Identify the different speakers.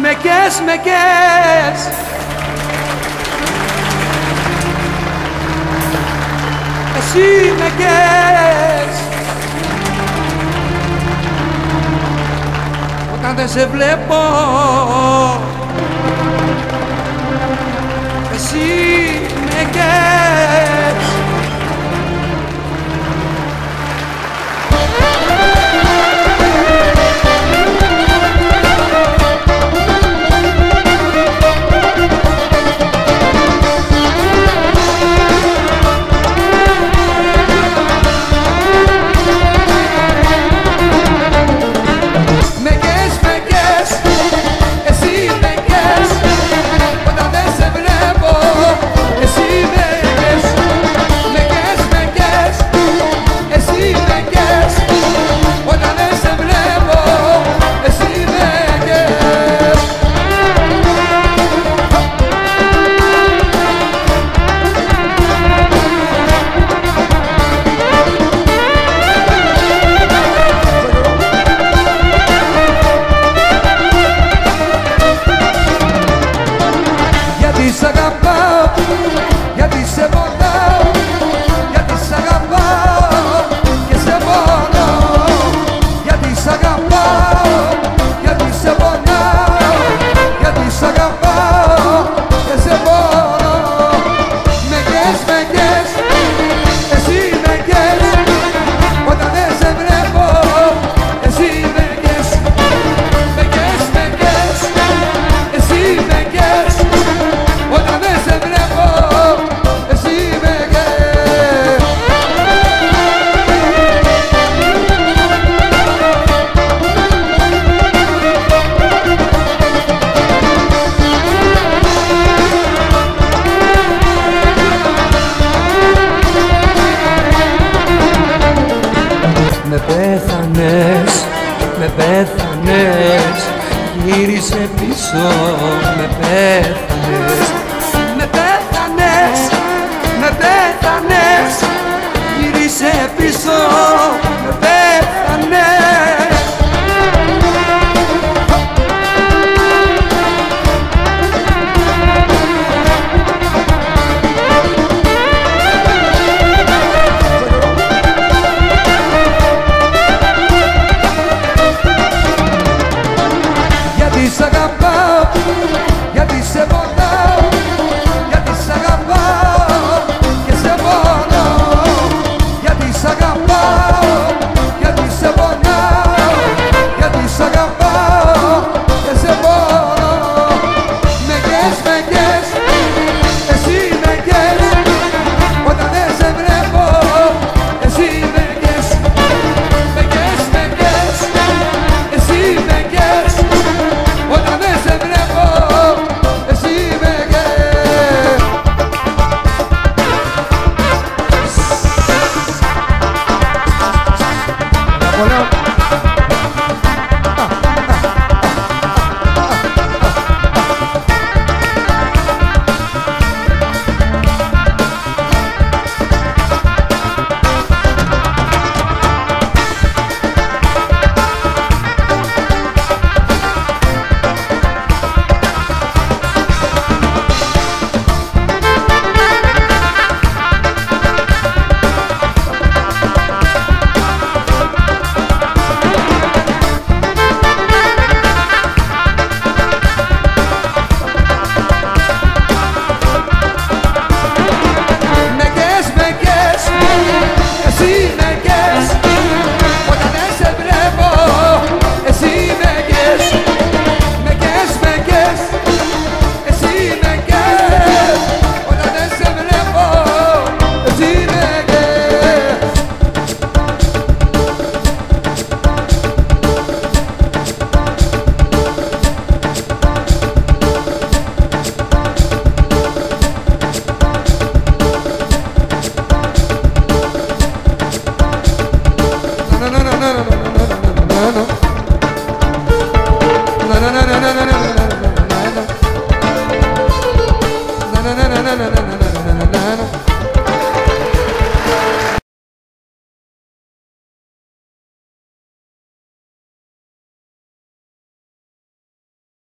Speaker 1: με κες. Εσύ με κες. Όταν δεν σε βλέπω, εσύ με κες. Σ' αγαπάω, γιατί σε πονάω, γιατί σ' αγαπάω και σε πονάω. Γιατί σ' αγαπάω, γιατί σε πονάω, γιατί σ' αγαπάω και σε πονάω. Με κες, εσύ με κες. Όταν δεν σε βλέπω, εσύ με κες. Με κες, εσύ με κες. Όταν δεν σε βλέπω, εσύ με κες. Με πέθανες, με πέθανες, γύρισε πίσω, με πέθανες. Με πέθανες, με πέθανες, γύρισε πίσω, με πέθανες. Γιατί σ' αγαπάω, γιατί σε πονάω,